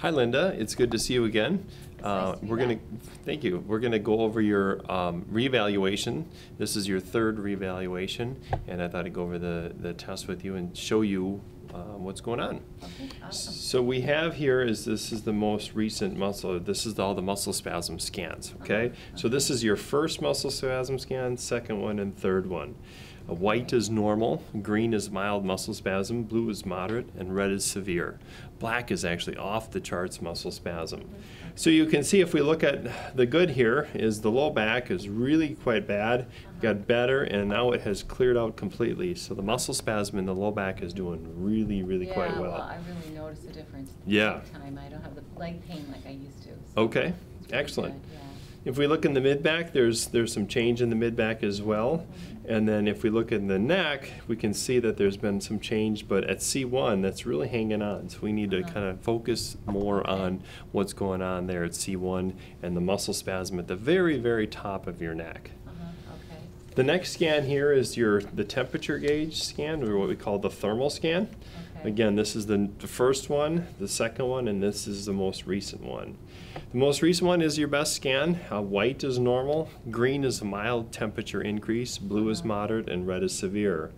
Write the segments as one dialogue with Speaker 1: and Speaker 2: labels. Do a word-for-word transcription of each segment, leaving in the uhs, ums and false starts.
Speaker 1: Hi, Linda. It's good to see you again. Uh,
Speaker 2: nice to be
Speaker 1: we're going
Speaker 2: back.
Speaker 1: to thank you. We're going to go over your um, reevaluation. This is your third reevaluation, and I thought I'd go over the the test with you and show you uh, what's going on.
Speaker 2: Okay, awesome.
Speaker 1: So we have here is this is the most recent muscle. This is all the muscle spasm scans. Okay.
Speaker 2: Uh-huh.
Speaker 1: So this is your first muscle spasm scan, second one, and third one. Uh, white is normal, green is mild muscle spasm, blue is moderate, and red is severe. Black is actually off the charts muscle spasm. So you can see if we look at the good here is the low back is really quite bad, got better, and now it has cleared out completely. So the muscle spasm in the low back is doing really, really
Speaker 2: yeah,
Speaker 1: quite well.
Speaker 2: well, I really noticed a difference.
Speaker 1: Yeah.
Speaker 2: Time. I don't have the leg pain like I used to. So
Speaker 1: Okay,
Speaker 2: it's really
Speaker 1: excellent.
Speaker 2: good, yeah.
Speaker 1: If we look in the mid-back, there's there's some change in the mid-back as well. And then if we look in the neck, we can see that there's been some change, but at C one, that's really hanging on. So we need to
Speaker 2: Uh-huh.
Speaker 1: kind of focus more on what's going on there at C one and the muscle spasm at the very, very top of your neck.
Speaker 2: Uh-huh. Okay.
Speaker 1: The next scan here is your the temperature gauge scan, or what we call the thermal scan.
Speaker 2: Okay.
Speaker 1: Again, this is the, the first one, the second one, and this is the most recent one. The most recent one is your best scan. Uh, white is normal, green is a mild temperature increase, blue is moderate, and red is severe.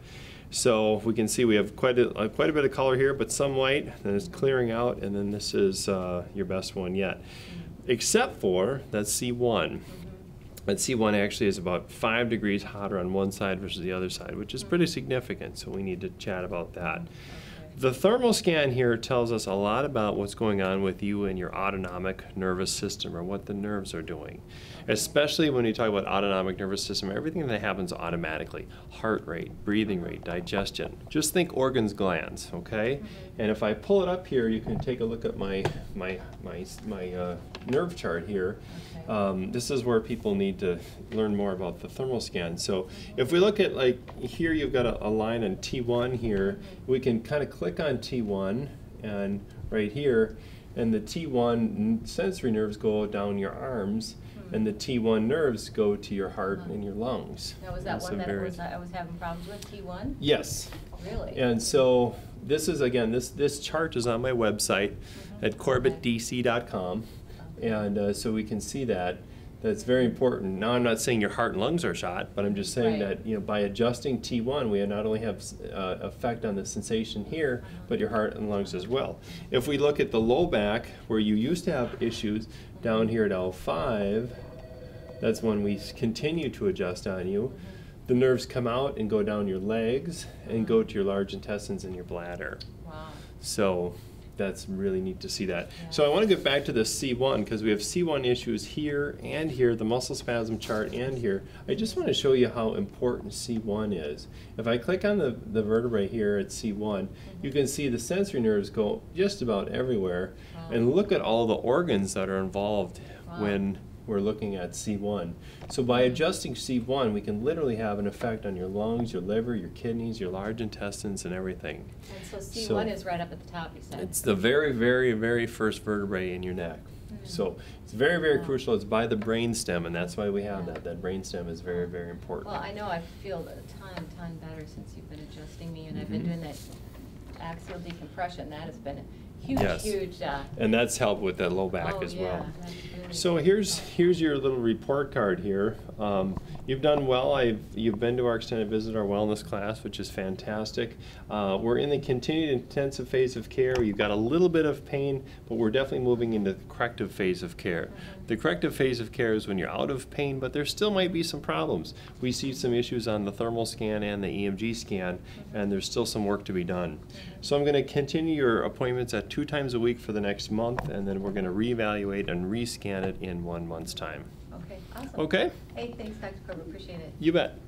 Speaker 1: So we can see we have quite a, uh, quite a bit of color here, but some white, then it's clearing out, and then this is uh, your best one yet. Except for that C one. That C one actually is about five degrees hotter on one side versus the other side, which is pretty significant, so we need to chat about that. The thermal scan here tells us a lot about what's going on with you and your autonomic nervous system, or what the nerves are doing. Especially when you talk about autonomic nervous system, everything that happens automatically. Heart rate, breathing rate, digestion. Just think organs, glands, okay? And if I pull it up here, you can take a look at my, my, my, my uh, nerve chart here.
Speaker 2: Okay.
Speaker 1: Um, this is where people need to learn more about the thermal scan. So if we look at, like, here you've got a, a line on T one here, we can kind of click on T one and right here, and the T one sensory nerves go down your arms, and the T one nerves go to your heart and your lungs.
Speaker 2: Now, was that
Speaker 1: And so
Speaker 2: one that
Speaker 1: very-
Speaker 2: was, I was having problems with, T one?
Speaker 1: Yes.
Speaker 2: Really?
Speaker 1: And so this is, again, this, this chart is on my website at Corbett D C dot com, and uh, so we can see that. That's very important. Now, I'm not saying your heart and lungs are shot, but I'm just saying
Speaker 2: Right.
Speaker 1: that, you know, by adjusting T one, we not only have uh, effect on the sensation here, but your heart and lungs as well. If we look at the low back, where you used to have issues down here at L five, that's when we continue to adjust on you. The nerves come out and go down your legs and go to your large intestines and your bladder.
Speaker 2: Wow.
Speaker 1: So that's really neat to see that.
Speaker 2: Yeah.
Speaker 1: So I want to get back to the C one, because we have C one issues here and here, the muscle spasm chart and here. I just want to show you how important C one is. If I click on the, the vertebrae here at C one, mm-hmm. you can see the sensory nerves go just about everywhere.
Speaker 2: Wow.
Speaker 1: And look at all the organs that are involved
Speaker 2: Wow.
Speaker 1: when we're looking at C one. So by adjusting C one, we can literally have an effect on your lungs, your liver, your kidneys, your large intestines, and everything.
Speaker 2: And so C one
Speaker 1: So-
Speaker 2: is right up at the top, you said?
Speaker 1: It's the very, very, very first vertebrae in your neck.
Speaker 2: Mm-hmm.
Speaker 1: So it's very, very
Speaker 2: Wow.
Speaker 1: crucial. It's by the brainstem, and that's why we have that. That brainstem is very, very important.
Speaker 2: Well, I know I feel a ton, ton better since you've been adjusting me, and I've been
Speaker 1: Mhm.
Speaker 2: doing that axial decompression. That has been a huge,
Speaker 1: Yes.
Speaker 2: huge. Uh,
Speaker 1: And that's helped with that low back
Speaker 2: oh,
Speaker 1: as
Speaker 2: yeah,
Speaker 1: well.
Speaker 2: that's really
Speaker 1: So here's here's your little report card here. Um, you've done well. I've you've been to our extended visit, our wellness class, which is fantastic. Uh, we're in the continued intensive phase of care. You've got a little bit of pain, but we're definitely moving into the corrective phase of care. The corrective phase of care is when you're out of pain, but there still might be some problems. We see some issues on the thermal scan and the E M G scan, and there's still some work to be done. So I'm going to continue your appointments at two times a week for the next month, and then we're going to reevaluate and rescan it in one month's time.
Speaker 2: Okay, awesome.
Speaker 1: Okay?
Speaker 2: Hey, thanks, Doctor Corbett. Appreciate it.
Speaker 1: You bet.